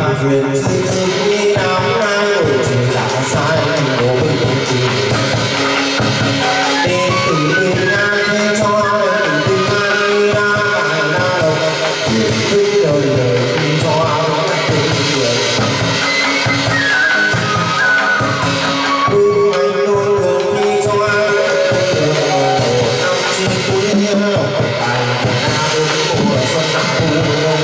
duyên chi thức đi áo ngang nổi trời đã sai của mình không chịu đến từ bên ngang thuê cho từ ngang đi ra tại la lộc chuyện cứ đời đời khi cho áo lại từng người bước anh đôi đường khi cho ai tôi được ở năm chi cuối lộc tài na đúng mùa xuân đã thu đông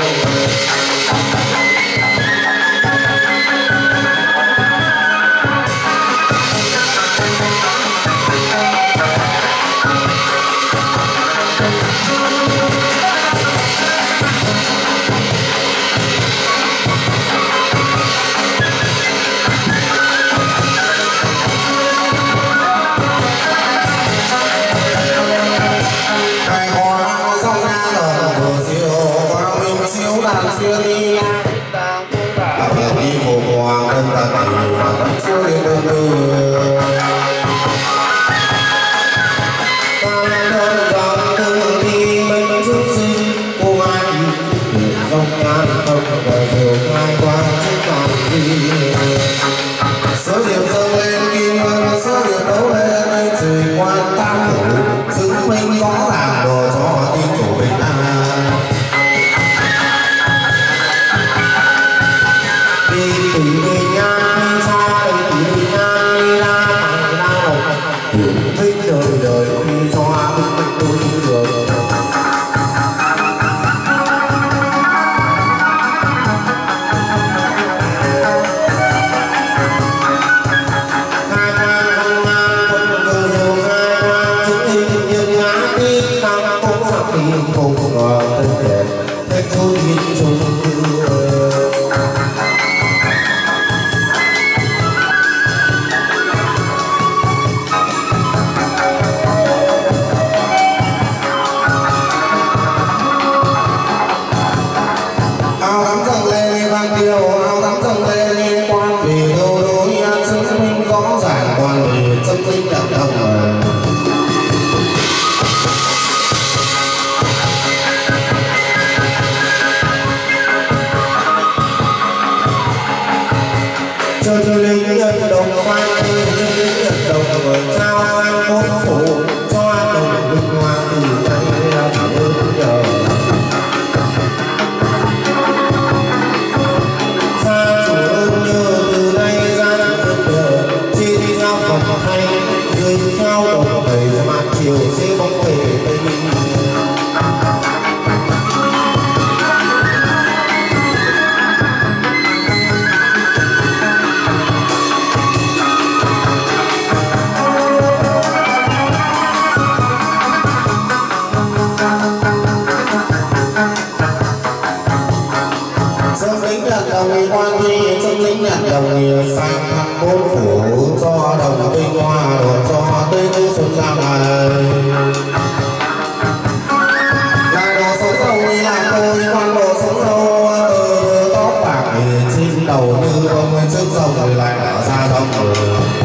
chưa đi là việc đi một hoàng tân ta tỷ và bánh chưa đi đơn người ta đơn giản từ đi mình chút sinh cô ai để không nhan không và điều khai quan chúng ta gì số điểm dâng lên kim ngân số điểm đấu lên anh trời quan tam thủ chứng minh rõ ràng đồ cho tin chủ bình an đi từ bên ngang xa đi từ bên ngang đi ra tại la lộc hưởng thích đời đời khi cho bức bách tôi đi đường hai quan không ngang không cơ nhiều hai quan chứng minh nhân ngã đi tăng cũng sắp tìm phục thân đẹp thích thôi nhìn chung áo tắm dâng lên nghe quan vì đâu đối chứng minh rõ ràng quan vì tâm linh đậm đồng chân linh nhận đồng quan chân linh nhận đồng và trao anh bốn phủ cho đồng vinh hoa từ nay ra chỉ ơn nhờ dưới theo đồng thầy mà chiều sẽ bóng về tây minh dâng lính nhận đồng nghị quan huy dâng lính nhận đồng nghị sang thăm bốn phủ cho đồng tinh hoa rồi cho tây tư xuân ra ngày lại đồ sống dâu đi làm tôi quan đồ sống dâu từ tóc bạc trên đầu như bông lên trước rồng rồi lại đảo ra rồng rồi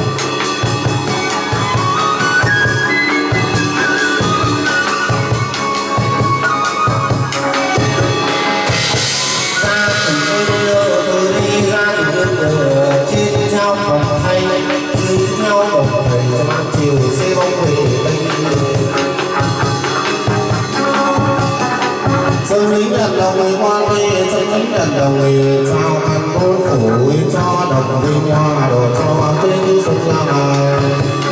trên theo phần thay dưới theo đồng thầy cho mang chiều sẽ bóng về tây dâng lính nhận đồng người quan đi dâng lính nhận đồng người trao ăn bốn phủ cho đồng vinh hoa đồ cho tươi như xuân ra ngày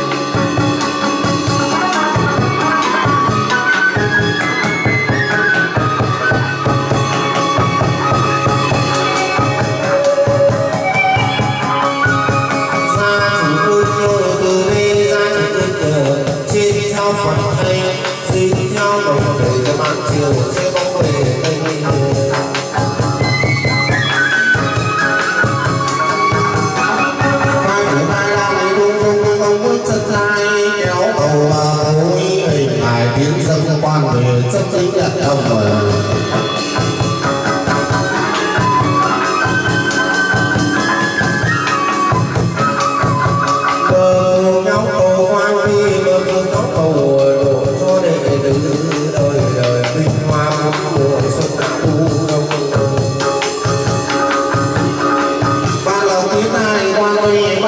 phần thay dính theo đồng thầy cho mang chiều sẽ bóng về tây minh hai người hai la đi cung dung không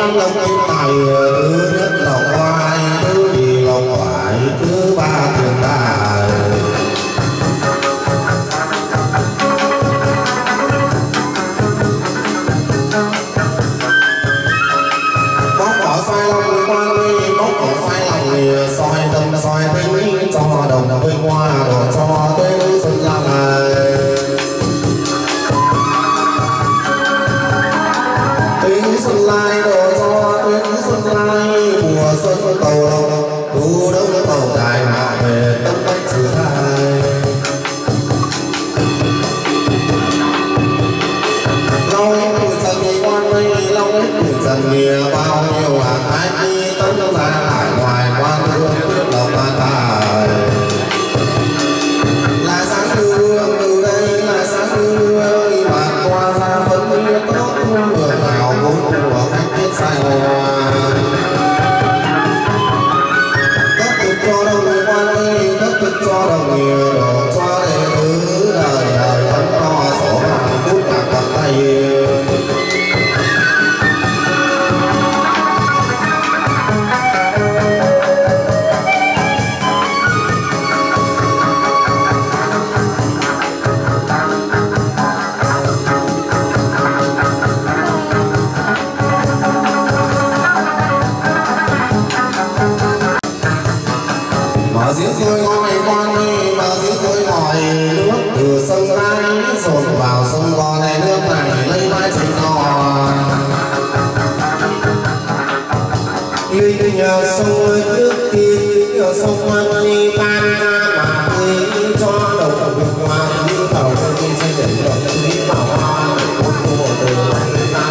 ban lộc kim tài thứ nhất lộc oai thứ nhì lộc oải thứ ba tiền tài bóc bỏ sai lòng người quan đi bóc bỏ sai lòng người soi tâm soi tính cho đồng với hoa đồ cho tới xuân la này tính xuân lai đồ cho tính xuân lai mùa xuân cầu lộc thu đông cầu tài hạ về tâm bách sự hai lâu hết tuổi trần thì quan mây lâu hết tuổi trần nghĩa bao nhiêu hàng ái đi tấn ra hải ngoài quan thương biết lộc an tài là sáng đưa hương từ đây là sáng đưa hương đi bàn qua ra vẫn biết tốt thương đường nào vốn của khách biết sai hòa cấp thực cho đồng người quan đi cấp thực cho đồng người đổ cho đệ tử đời đời vẫn to sổ hàng bút bạc bằng tay giếng khơi ngòi quan đi mà giếng khơi ngòi nước từ sông Lai dồn vào sông Gò này nước này lấy mãi trên nò linh nhờ sông ơi nước tiên linh nhờ sông ơi đi ban ra mà tươi cho đồng bình hoa đi vào đi xây dựng đồng đi vào hoa một mùa từ này ra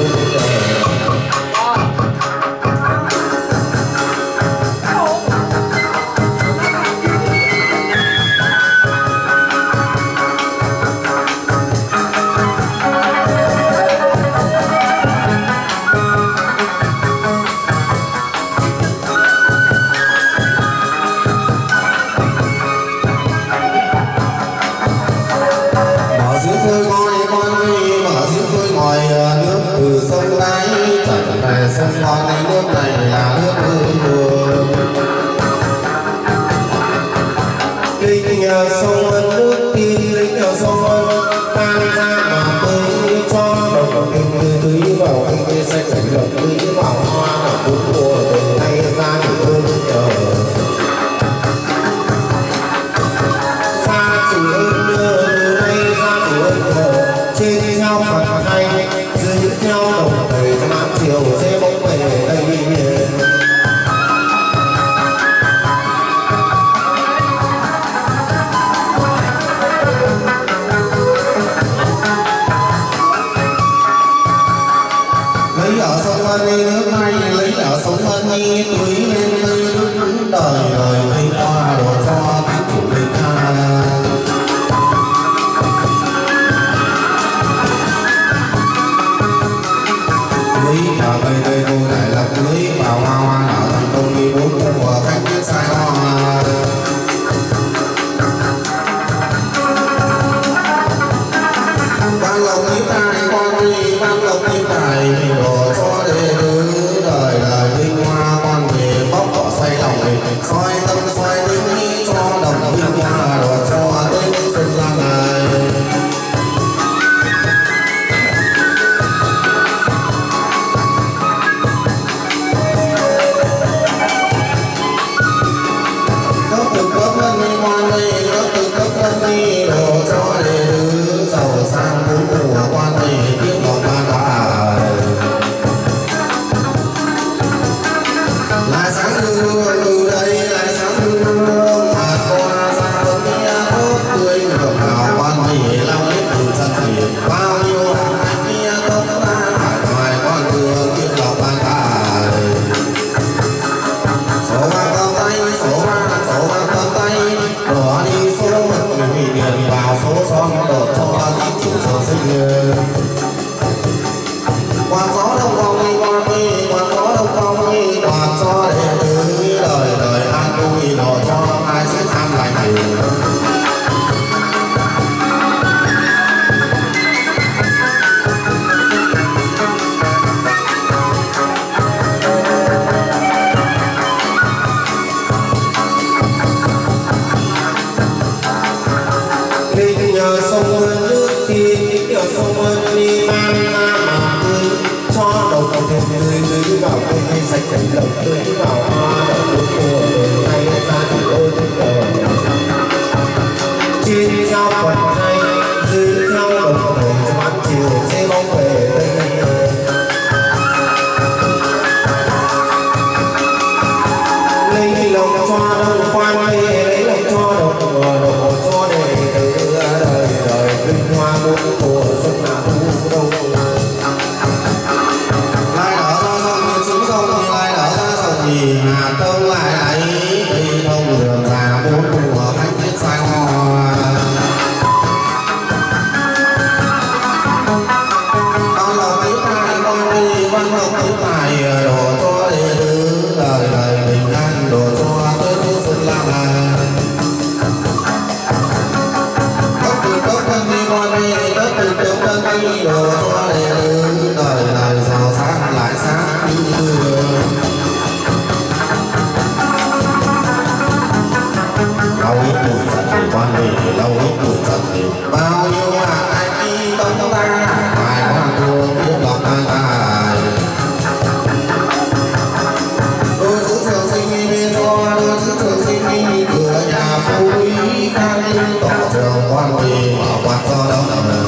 sông Gòn này nước này là nước mưa linh nhờ sông ân nước tiên linh nhờ sông ân ban ra mà tươi cho đồng tình tưới vào kinh xanh sạch lộc tưới vào hoa bốn mùa từ nay ra thì hương chờ ra chủ ơn nhờ từ nay ra chủ ơn nhờ trên theo Phật hay dưới theo đồng thầy năm chiều sẽ bóng về đây lấy ở sông Ân đi nước này lấy ở sông Ân đi tưới lên tươi đứng đời đời vây qua đồ cho tiếng chủ linh ca vào đây đây cô này là cưới vào hoa hoa nở thành công đi bốn mùa khách biết sai hoa ban lộc kim tài quan đi ban lộc kim tài đồ cho đệ tử đời đời vinh hoa quan về bóc vỏ say lòng soi tâm soi tính cho đồng vinh hoa đồ cho tên xuân lan này thành đồng tươi vào hoa đậu mùa từ tay ra thì ôi đời trên trao Phật hay dưới trao đồng thời cho mắt chiều sẽ bóng về tây lấy lòng cho đông quan lấy lòng cho đồng đồng cho để từ đời đời vinh hoa muôn mùa xuân là thu đông lai đỡ ra sông như xuống sông như lai đỡ ra sông thì hà tông lại ấy đi thông đường già bốn mùa khách biết sai hoa con lòng tới tài con đi con lòng tới tài đồ cho để đưa đời đời bình an đồ cho tới thu xuân làm tất từ tất thân đi con đi tất từ tất thân đi đồ cho để đưa đời đời giàu sáng lại sáng như mưa lâu ít tuổi giận thì quan về lâu ít tuổi giận thì bao nhiêu là anh đi tông ta hoài hoa thương biết lọc ta tài đôi thứ thường sinh đi cho đôi thứ thường sinh đi cửa nhà phú quý khang linh tỏ trường quan về mở quạt cho đông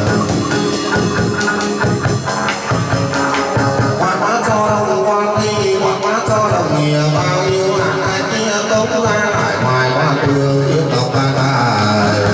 quạt má cho đông quan đi quạt má cho đông nghĩa bao nhiêu là anh đi tông ta lại hoài hoa thương biết lọc ta tài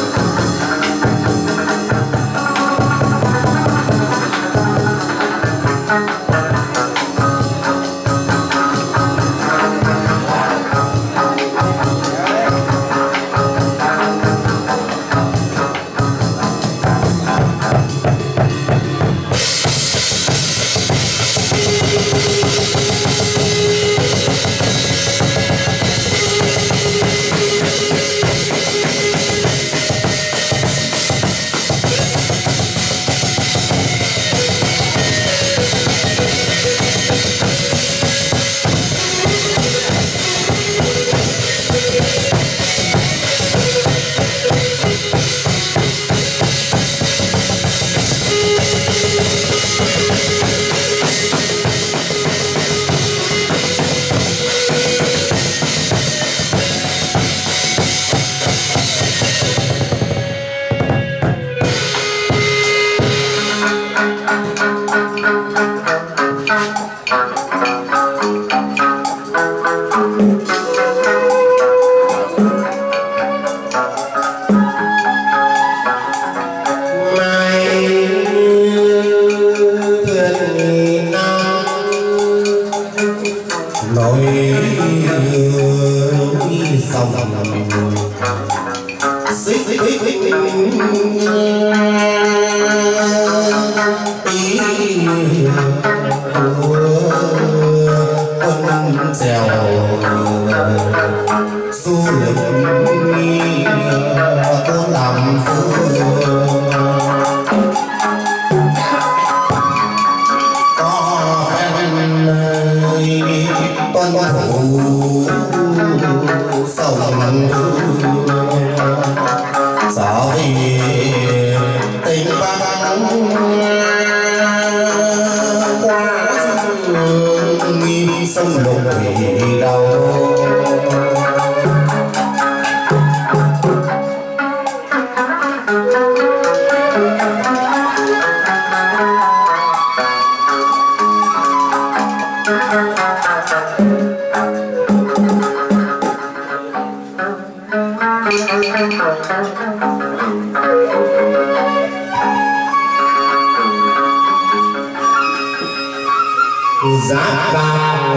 giá bao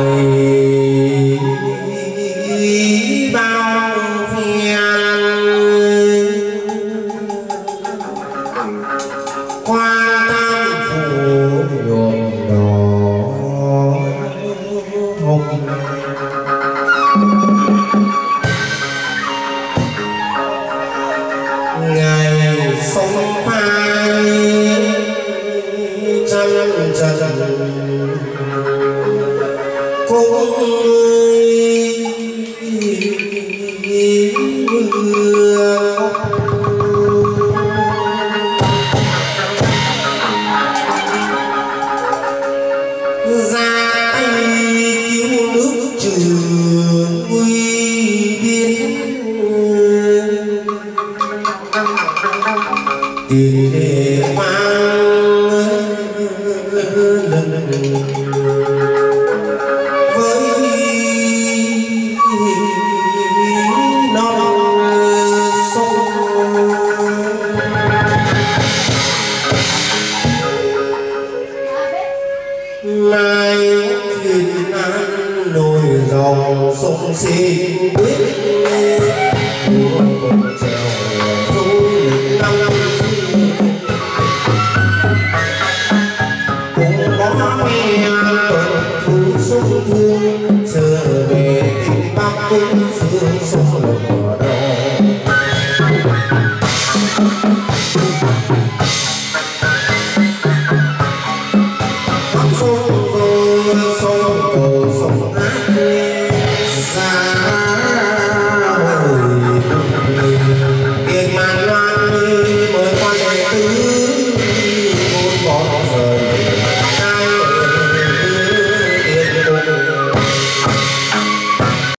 phiền qua tam phủ nhuộm đỏ hồng ngày sông phai chân trần ra tay kiếm nay thuyền nan nổi dòng sông xin quyết buông trèo du lịch năm cũng có nghe tuần thu sông thương trở về kinh bắc kinh phương sông